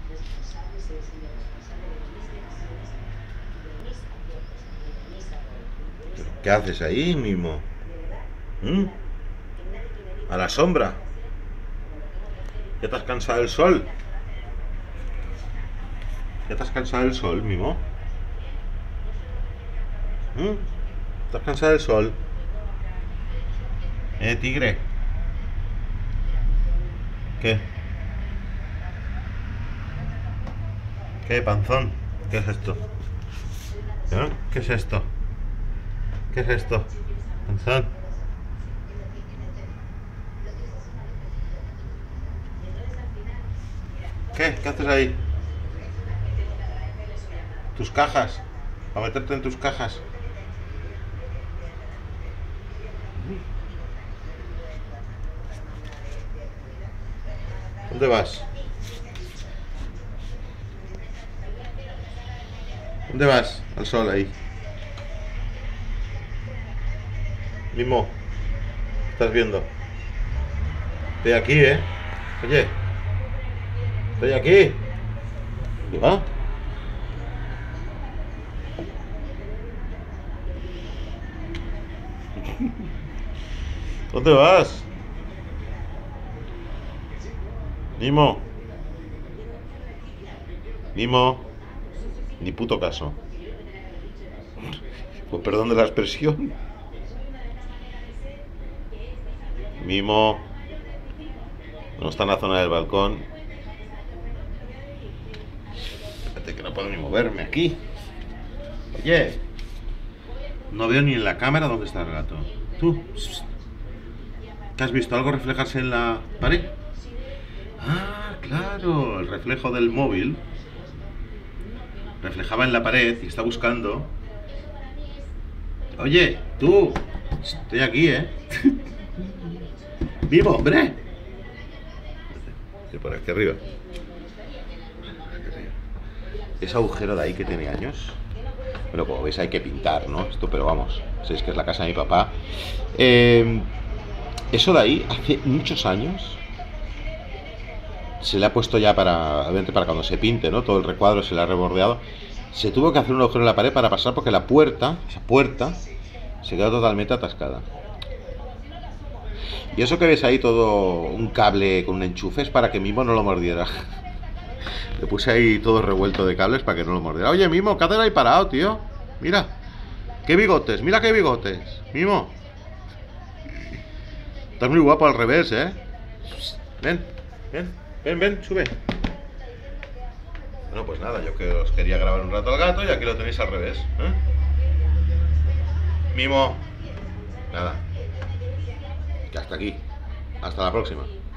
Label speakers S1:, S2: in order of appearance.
S1: ¿Qué haces ahí, Mimo? ¿Mm? ¿A la sombra? ¿Ya te has cansado del sol? ¿Ya te has cansado del sol, Mimo? ¿Mm? ¿Te has cansado del sol? Tigre. ¿Qué? ¿Qué, panzón? ¿Qué es esto? ¿Eh? ¿Qué es esto? ¿Qué es esto? Panzón. ¿Qué? ¿Qué haces ahí? ¿Tus cajas? ¿A meterte en tus cajas? ¿Dónde vas? ¿Dónde vas? Al sol ahí. Mimo, ¿estás viendo? Estoy aquí, ¿eh? Oye, estoy aquí. ¿Dónde va? ¿Dónde vas? Mimo. Mimo. Ni puto caso. Pues perdón de la expresión. Mimo. No está en la zona del balcón. Espérate que no puedo ni moverme aquí. Oye. No veo ni en la cámara dónde está el gato. ¿Tú? ¿Qué has visto? ¿Algo reflejarse en la pared? Ah, claro. El reflejo del móvil reflejaba en la pared y está buscando. Oye, tú. Estoy aquí, ¿eh? ¡Vivo, hombre! Por aquí arriba. Ese agujero de ahí que tiene años. Bueno, como veis hay que pintar, ¿no? Esto, pero vamos, sabéis que es la casa de mi papá. Eso de ahí, hace muchos años, se le ha puesto ya obviamente para cuando se pinte, ¿no? Todo el recuadro se le ha rebordeado. Se tuvo que hacer un agujero en la pared para pasar porque la puerta, esa puerta, se quedó totalmente atascada. Y eso que ves ahí todo un cable con un enchufe es para que Mimo no lo mordiera. Le puse ahí todo revuelto de cables para que no lo mordiera. Oye, Mimo, ¿qué haces ahí parado, tío? Mira, qué bigotes, mira qué bigotes. Mimo, estás muy guapo al revés, ¿eh? Ven, ven, ven, ven, sube. Bueno, pues nada, yo que os quería grabar un rato al gato y aquí lo tenéis al revés, ¿eh? Mimo, nada. Que hasta aquí. Hasta la próxima.